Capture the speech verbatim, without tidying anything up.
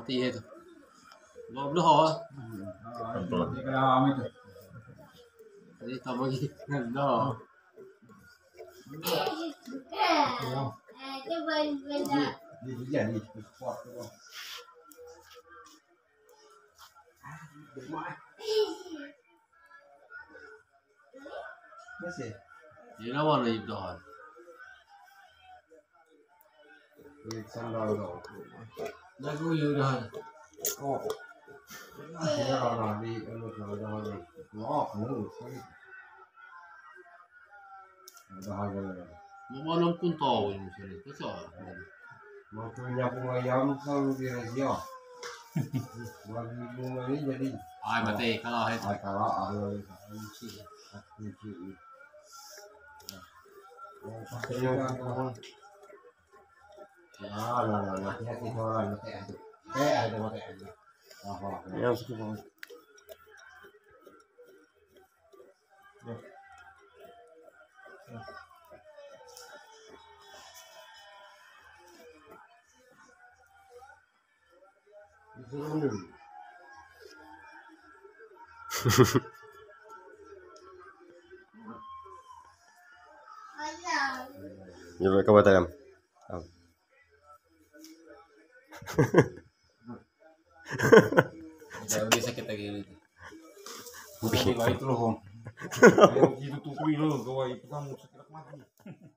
mati itu. Goblok oh. Ini kenapa itu? Jadi tambah gitu. No. Di jadi sport itu. Masih. Jadi lawan lagi doang. Ini sandal dong. Jago ya udah. Oh. Akhirnya kalau di anu kalau di lock nih sekali. Ada harga. Mau malam pun tahu ini misalnya. Kesal. Mau punya bunga ayam sang di Razia. Bagi bunga ini jadi. Ay mati kalau itu. Ay kalau ahli kunci. Kunci. Oh, pakai yang Ah, lah, lah, lah, ya kita orang mati aja. Eh, ada mati aja. Ah, Ya, sudah. Nyuruh ke Batam. Jauh bisa kita gini. Itu loh. Itu tuh loh, gawai itu kamu sakit mati.